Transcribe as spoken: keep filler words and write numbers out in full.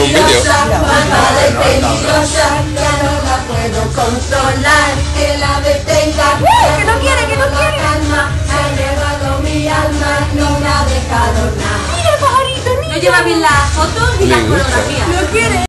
un vídeo. Malvada y peligrosa, ya no la puedo controlar. Que la detenga, que no quiere, que no quiere. calma, se ha llevado mi alma, no me ha dejado nada. Mira el pajarito, mira. No lleva bien las fotos ni Le las gusta. fotografías. Lo quiere.